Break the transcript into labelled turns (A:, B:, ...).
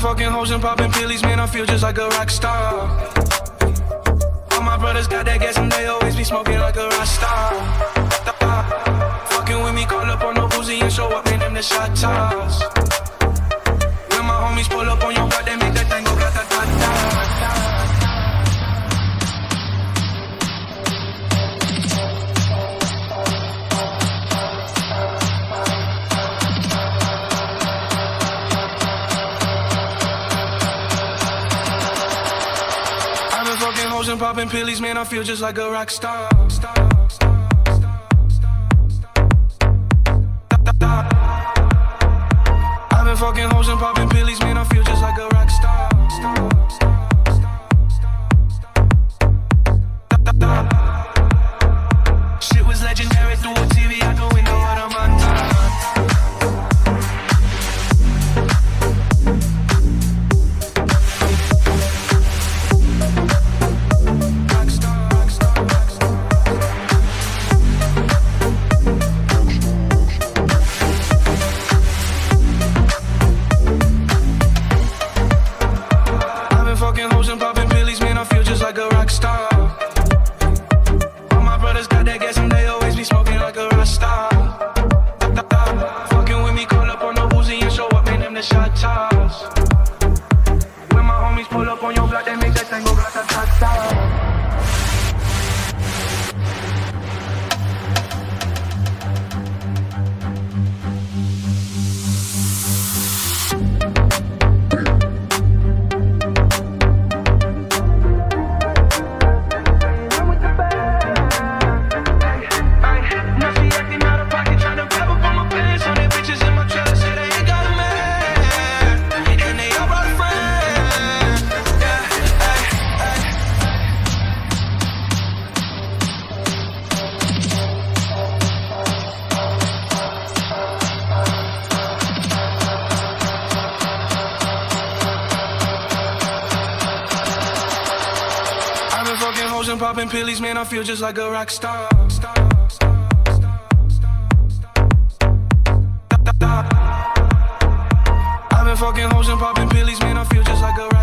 A: fucking hoes and popping pillies, man, I feel just like a rock star. All my brothers got that gas and they always be smoking like a rock star. Fucking with me, call up on no Uzi and show up in them the shot toss. When my homies pull up on your block, they make that thing go grata-ta-ta. Fucking hoes and popping pillies, man, I feel just like a rock star. I've been fucking hoes and popping pillies, man, I feel just like a rock star. Shit was legendary through a TV out the window of the Montana. Fucking hoes and popping pillies, man, I feel just like a rock star. All my brothers got that gas and they always be smoking like a rock star. Fucking with me, call up on no Uzi and show up in them the shot toss. When my homies pull up on your block, they make that thing go grata-ta-ta. Fucking hoes and popping pillies, man, I feel just like a rock star. I've been fucking hoes and popping pillies, man, I feel just like a rock star.